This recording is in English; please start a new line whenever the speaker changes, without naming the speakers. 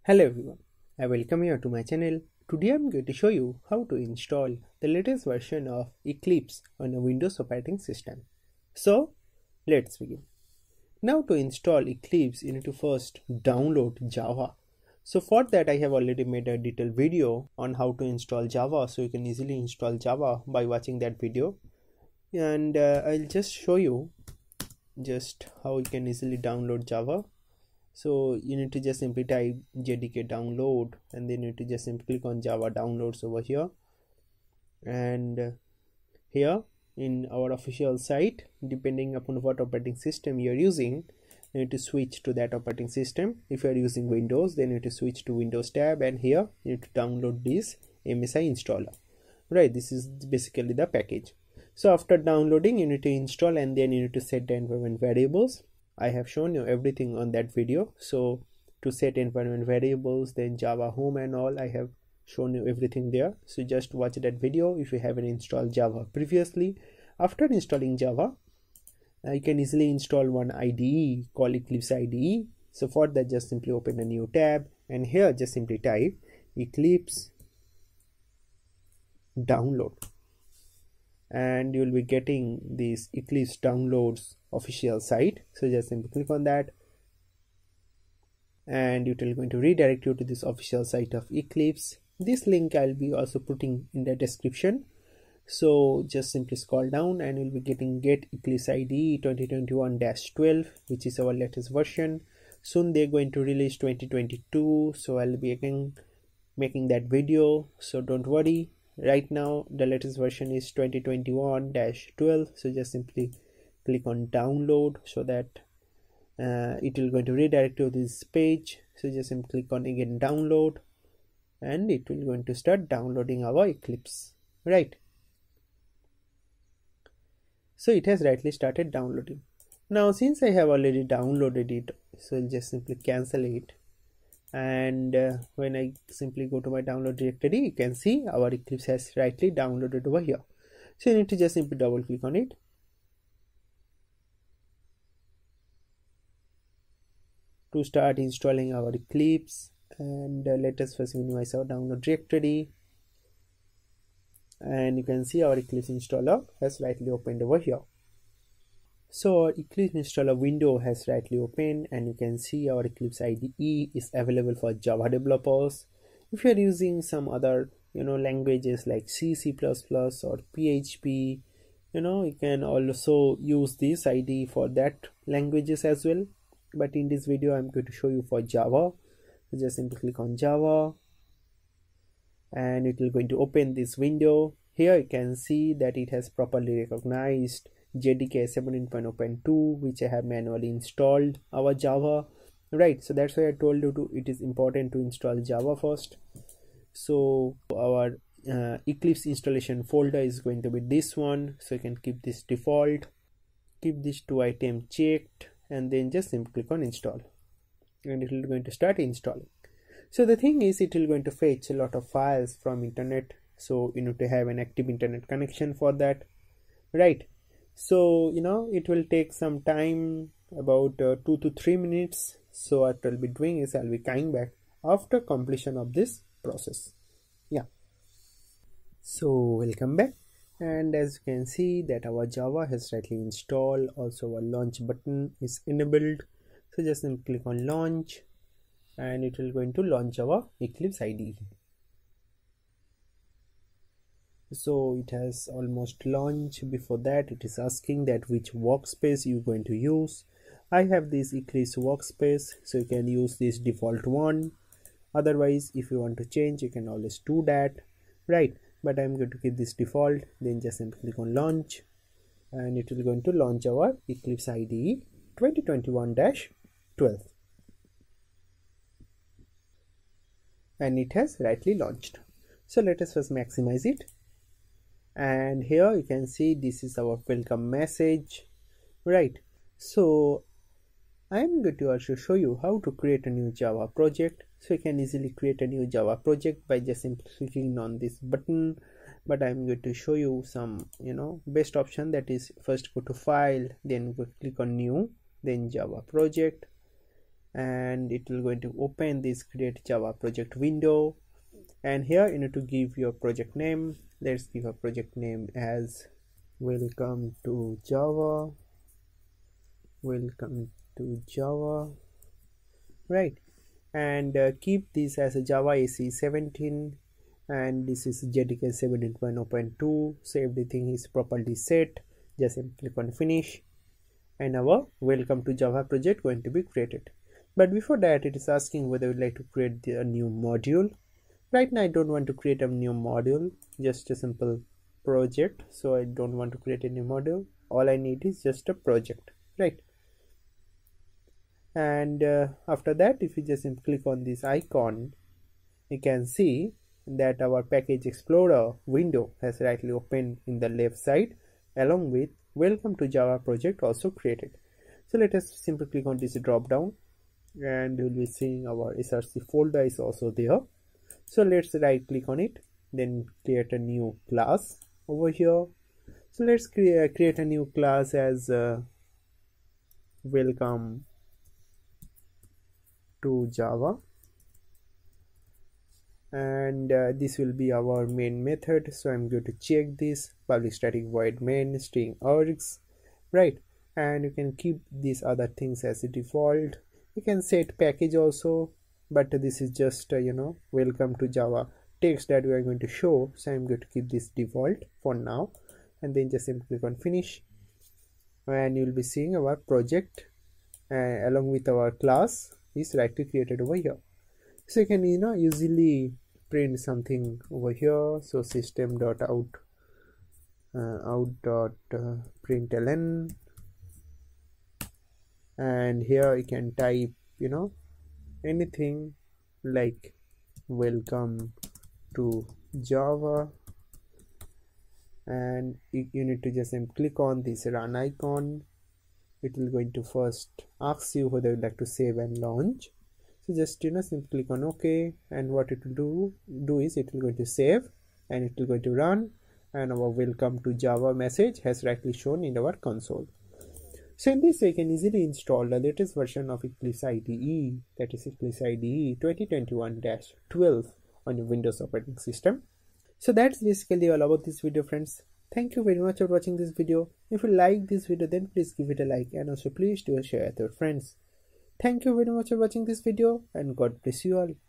Hello everyone, I welcome you to my channel. Today I'm going to show you how to install the latest version of Eclipse on a Windows operating system. So let's begin. Now to install Eclipse you need to first download Java. So for that I have already made a detailed video on how to install Java, so you can easily install Java by watching that video. And I'll just show you just how you can easily download Java. So you need to just simply type JDK download, and then you need to just simply click on Java downloads over here. And here in our official site, depending upon what operating system you are using, you need to switch to that operating system. If you are using Windows, then you need to switch to Windows tab, and here you need to download this MSI installer. Right, this is basically the package. So after downloading, you need to install, and then you need to set the environment variables. I have shown you everything on that video. So to set environment variables, then Java home and all, I have shown you everything there. So just watch that video if you haven't installed Java previously. After installing Java, you can easily install one IDE called Eclipse IDE. So for that, just simply open a new tab, and here just simply type Eclipse download, and you will be getting this Eclipse downloads official site. So just simply click on that, and it will going to redirect you to this official site of Eclipse. This link I'll be also putting in the description. So just simply scroll down and you'll be getting Get Eclipse IDE 2021-12, which is our latest version. Soon they're going to release 2022, so I'll be again making that video, so don't worry. Right now the latest version is 2021-12, so just simply click on download, so that it will going to redirect to this page. So just simply click on again download, and it will going to start downloading our Eclipse. Right, so it has rightly started downloading. Now since I have already downloaded it, so I'll just simply cancel it. And when I simply go to my download directory, you can see our Eclipse has rightly downloaded over here. So you need to just simply double click on it, to start installing our Eclipse. And let us first minimize our download directory, and you can see our Eclipse installer has rightly opened over here. So our Eclipse installer window has rightly opened, and you can see our Eclipse IDE is available for Java developers. If you are using some other languages like C, C++ or PHP, you can also use this IDE for that languages as well. But in this video I'm going to show you for Java. So just simply click on Java, and it will going to open this window. Here you can see that it has properly recognized JDK 17.0.2, which I have manually installed our Java. Right, so that's why I told you it is important to install Java first. So our Eclipse installation folder is going to be this one, so you can keep this default, keep these two items checked, and then just simply click on install, and it will going to start installing. So the thing is, it will going to fetch a lot of files from internet, so you need to have an active internet connection for that. Right, so it will take some time, about 2 to 3 minutes. So what I'll be doing is I'll be coming back after completion of this process. Yeah, so welcome back, and as you can see that our Java has rightly installed. Also our launch button is enabled, so just simply click on launch, and it will going to launch our Eclipse IDE. So it has almost launched. Before that, it is asking that which workspace you're going to use. I have this Eclipse workspace, so you can use this default one. Otherwise, if you want to change, you can always do that. Right, but I'm going to keep this default. Then just simply click on launch, and it will going to launch our Eclipse IDE 2021-12. And it has rightly launched. So let us first maximize it. And here you can see this is our welcome message. Right, so I am going to also show you how to create a new Java project. So you can easily create a new Java project by just simply clicking on this button. But I'm going to show you some best option, that is first go to file, then go click on new, then Java project, and it will going to open this create Java project window. And here you need to give your project name. Let's give a project name as welcome to Java, right? And keep this as a Java AC 17, and this is JDK 17.0.2, so everything is properly set. Just click on finish, and our welcome to Java project going to be created. But before that, it is asking whether you'd like to create a new module. Right now I don't want to create a new module, just a simple project, so I don't want to create a new module. All I need is just a project, right? And after that, if you just click on this icon, you can see that our package explorer window has rightly opened in the left side, along with welcome to Java project also created. So let us simply click on this drop down, and you will be seeing our src folder is also there. So let's right click on it, then create a new class over here. So let's create a new class as welcome to Java, and this will be our main method. So I'm going to check this public static void main string args, right? And you can keep these other things as a default. You can set package also, but this is just welcome to Java text that we are going to show, so I'm going to keep this default for now, and then just simply click on finish, and you'll be seeing our project along with our class is rightly created over here. So you can easily print something over here. So system.out.println, and here you can type anything like welcome to Java, and you need to just click on this run icon. It will going to first ask you whether you'd like to save and launch. So just simply click on OK, and what it will do is it will going to save, and it will going to run, and our welcome to Java message has rightly shown in our console. So in this way, you can easily install the latest version of Eclipse IDE, that is Eclipse IDE 2021-12 on your Windows operating system. So that's basically all about this video, friends. Thank you very much for watching this video. If you like this video, then please give it a like, and also please do share with your friends. Thank you very much for watching this video, and God bless you all.